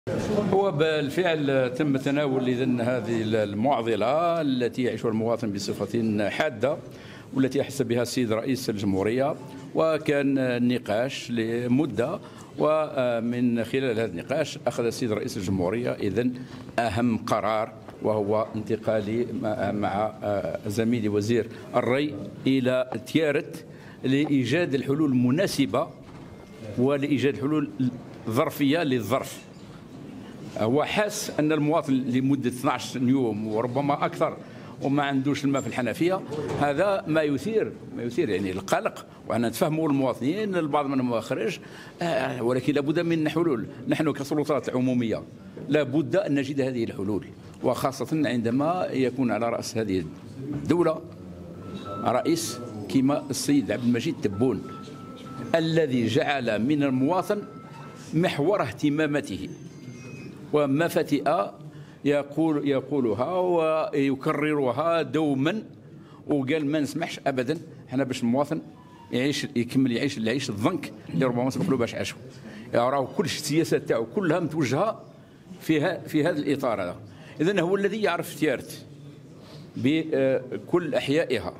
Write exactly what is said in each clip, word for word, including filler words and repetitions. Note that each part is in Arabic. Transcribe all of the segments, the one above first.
هو بالفعل تم تناول إذن هذه المعضلة التي يعيشها المواطن بصفة حادة والتي أحس بها السيد رئيس الجمهورية، وكان النقاش لمدة، ومن خلال هذا النقاش أخذ السيد رئيس الجمهورية إذن أهم قرار، وهو انتقالي مع زميلي وزير الري إلى تيارت لإيجاد الحلول المناسبة ولإيجاد حلول ظرفية للظرف. هو حاس أن المواطن لمدة اثني عشر يوم وربما أكثر وما عندوش الماء في الحنفية، هذا ما يثير ما يثير يعني القلق، وأنا نتفهموا المواطنين البعض منهم خارج، ولكن لابد من حلول. نحن كسلطات عمومية لابد أن نجد هذه الحلول، وخاصة عندما يكون على رأس هذه الدولة رئيس كما السيد عبد المجيد تبون، الذي جعل من المواطن محور اهتماماته ومفاتئ يقول يقولها ويكررها دوما، وقال ما نسمحش ابدا احنا باش المواطن يعيش يكمل يعيش يعيش الضنك اللي ربما سبق له باش عاشوا. راهو كل السياسات تاعو كلها متوجهه فيها في هذا الاطار هذا. اذا هو الذي يعرف تيارت بكل احيائها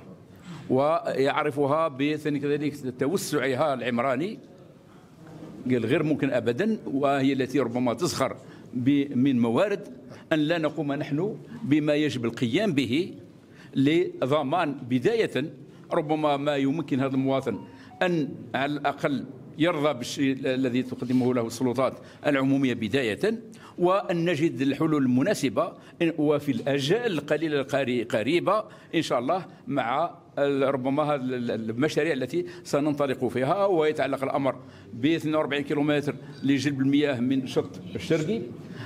ويعرفها بثاني كذلك توسعها العمراني، قال غير ممكن ابدا، وهي التي ربما تزخر من موارد أن لا نقوم نحن بما يجب القيام به لضمان بداية ربما ما يمكن هذا المواطن أن على الأقل يرضى بالشيء الذي تقدمه له السلطات العمومية بداية، وأن نجد الحلول المناسبة وفي الأجال القليلة القريبة إن شاء الله مع ربما هذه المشاريع التي سننطلق فيها. ويتعلق الأمر ب اثنين وأربعين كيلومتر لجلب المياه من الشط الشرقي،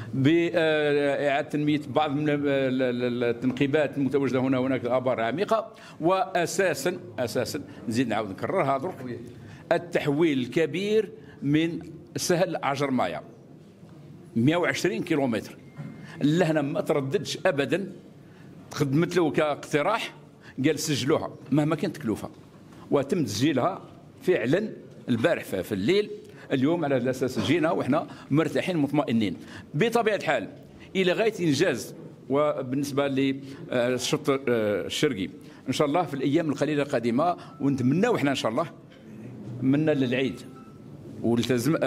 بإعادة تنمية بعض من التنقيبات المتواجدة هنا وهناك الآبار العميقة، وأساسا أساسا نزيد نعاود نكررها درك التحويل الكبير من سهل عجر مايا مئة وعشرين كيلومتر. لهنا ما ترددش ابدا، تقدمت له كاقتراح قال سجلوها مهما كانت تكلفه، وتم تسجيلها فعلا البارح في الليل. اليوم على هذا الاساس جينا وحنا مرتاحين مطمئنين بطبيعه الحال الى غايه انجاز. وبالنسبه للشط الشرقي ان شاء الله في الايام القليله القادمه، ونتمناو احنا ان شاء الله منا للعيد، والتزم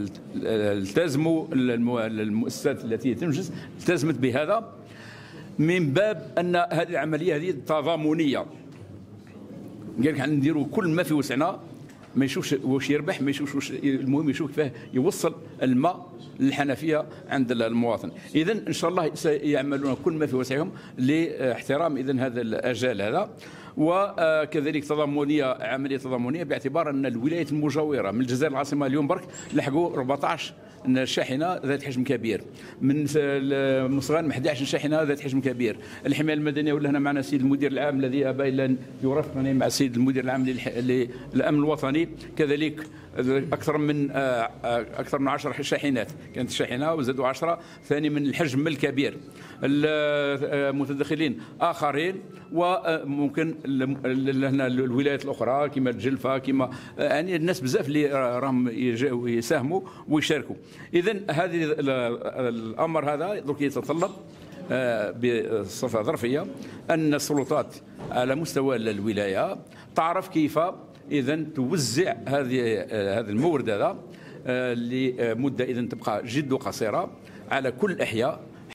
التزموا المؤسسات التي تنجز التزمت بهذا من باب ان هذه العمليه هذه تضامنيه. قال لك نديروا كل ما في وسعنا، ما يشوفش واش يربح، ما يشوفش واش، المهم يشوف كيفاه يوصل الماء للحنفيه عند المواطن. اذا ان شاء الله سيعملون كل ما في وسعهم لاحترام اذا هذا الاجال هذا. وكذلك تضامنيه، عمليه تضامنيه باعتبار ان الولايات المجاوره من الجزائر العاصمه اليوم برك لحقوا أربعطاش شاحنه ذات حجم كبير، من مصغان أحد عشر شاحنه ذات حجم كبير. الحمايه المدنيه ولا هنا معنا السيد المدير العام الذي ابى الا ان يرافقني مع السيد المدير العام للامن الوطني، كذلك اكثر من اكثر من عشر شاحنات كانت شاحنه وزادوا عشرة ثاني من الحجم الكبير. المتدخلين اخرين، وممكن هنا الولايات الاخرى كما الجلفه كما يعني الناس بزاف اللي راهم يساهموا ويشاركوا. اذا هذه الامر هذا درك يتطلب بصفه ظرفيه ان السلطات على مستوى الولايه تعرف كيف اذا توزع هذه هذا المورد هذا لمده اذا تبقى جد قصيره على كل الاحياء